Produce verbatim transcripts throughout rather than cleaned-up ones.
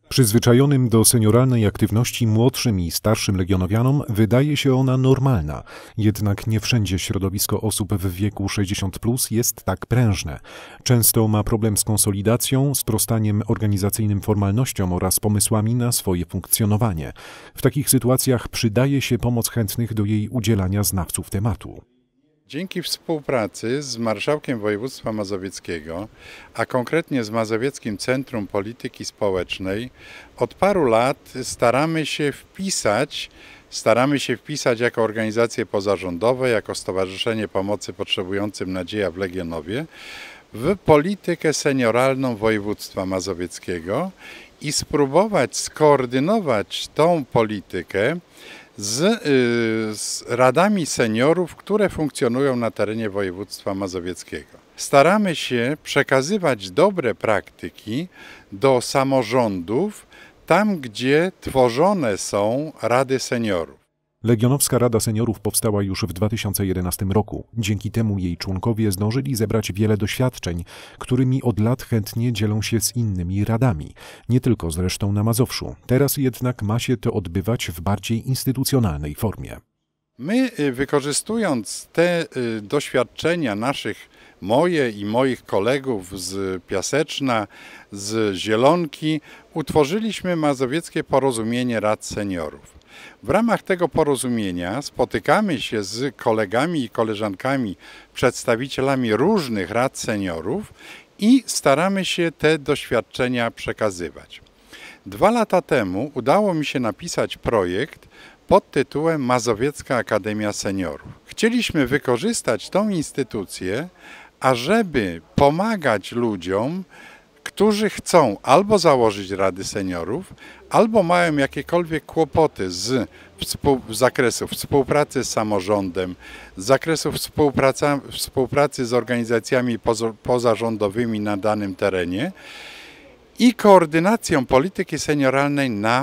Przyzwyczajonym do senioralnej aktywności młodszym i starszym legionowianom wydaje się ona normalna, jednak nie wszędzie środowisko osób w wieku sześćdziesiąt plus jest tak prężne. Często ma problem z konsolidacją, sprostaniem organizacyjnym formalnościom oraz pomysłami na swoje funkcjonowanie. W takich sytuacjach przydaje się pomoc chętnych do jej udzielania znawców tematu. Dzięki współpracy z Marszałkiem Województwa Mazowieckiego, a konkretnie z Mazowieckim Centrum Polityki Społecznej, od paru lat staramy się wpisać, staramy się wpisać jako organizacje pozarządowe, jako Stowarzyszenie Pomocy Potrzebującym Nadzieja w Legionowie, w politykę senioralną województwa mazowieckiego i spróbować skoordynować tą politykę Z, z radami seniorów, które funkcjonują na terenie województwa mazowieckiego. Staramy się przekazywać dobre praktyki do samorządów, tam gdzie tworzone są rady seniorów. Legionowska Rada Seniorów powstała już w dwa tysiące jedenastym roku. Dzięki temu jej członkowie zdążyli zebrać wiele doświadczeń, którymi od lat chętnie dzielą się z innymi radami. Nie tylko zresztą na Mazowszu. Teraz jednak ma się to odbywać w bardziej instytucjonalnej formie. My, wykorzystując te doświadczenia naszych, moje i moich kolegów z Piaseczna, z Zielonki, utworzyliśmy Mazowieckie Porozumienie Rad Seniorów. W ramach tego porozumienia spotykamy się z kolegami i koleżankami, przedstawicielami różnych rad seniorów i staramy się te doświadczenia przekazywać. Dwa lata temu udało mi się napisać projekt pod tytułem Mazowiecka Akademia Seniorów. Chcieliśmy wykorzystać tą instytucję, ażeby pomagać ludziom, którzy chcą albo założyć rady seniorów, albo mają jakiekolwiek kłopoty z, z zakresu współpracy z samorządem, z zakresu współpracy z organizacjami poza, pozarządowymi na danym terenie i koordynacją polityki senioralnej na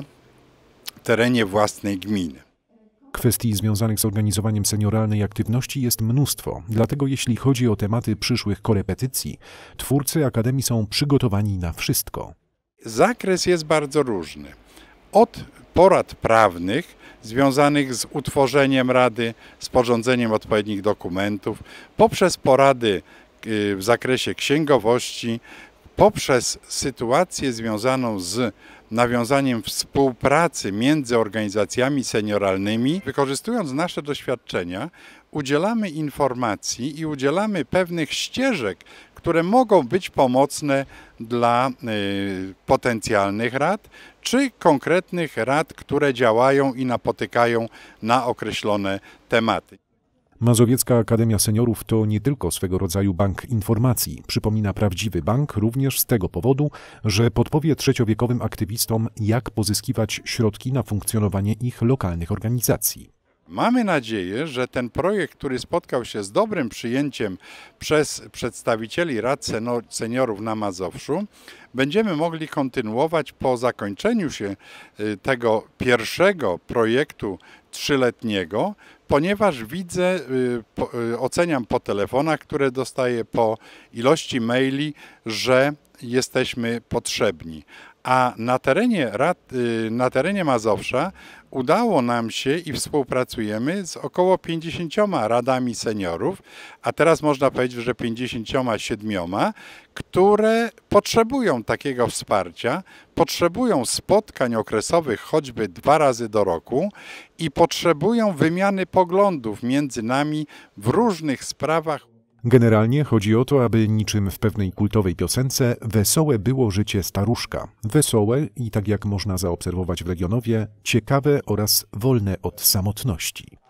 terenie własnej gminy. Kwestii związanych z organizowaniem senioralnej aktywności jest mnóstwo, dlatego jeśli chodzi o tematy przyszłych korepetycji, twórcy Akademii są przygotowani na wszystko. Zakres jest bardzo różny. Od porad prawnych związanych z utworzeniem rady, sporządzeniem odpowiednich dokumentów, poprzez porady w zakresie księgowości, poprzez sytuację związaną z nawiązaniem współpracy między organizacjami senioralnymi. Wykorzystując nasze doświadczenia, udzielamy informacji i udzielamy pewnych ścieżek, które mogą być pomocne dla y, potencjalnych rad, czy konkretnych rad, które działają i napotykają na określone tematy. Mazowiecka Akademia Seniorów to nie tylko swego rodzaju bank informacji. Przypomina prawdziwy bank również z tego powodu, że podpowie trzeciowiekowym aktywistom, jak pozyskiwać środki na funkcjonowanie ich lokalnych organizacji. Mamy nadzieję, że ten projekt, który spotkał się z dobrym przyjęciem przez przedstawicieli rad seniorów na Mazowszu, będziemy mogli kontynuować po zakończeniu się tego pierwszego projektu trzyletniego, ponieważ widzę, oceniam po telefonach, które dostaję, po ilości maili, że jesteśmy potrzebni. A na terenie, rad, na terenie Mazowsza udało nam się i współpracujemy z około pięćdziesięcioma radami seniorów, a teraz można powiedzieć, że pięćdziesięcioma siedmioma, które potrzebują takiego wsparcia, potrzebują spotkań okresowych choćby dwa razy do roku i potrzebują wymiany poglądów między nami w różnych sprawach. Generalnie chodzi o to, aby niczym w pewnej kultowej piosence wesołe było życie staruszka. Wesołe i, tak jak można zaobserwować w Legionowie, ciekawe oraz wolne od samotności.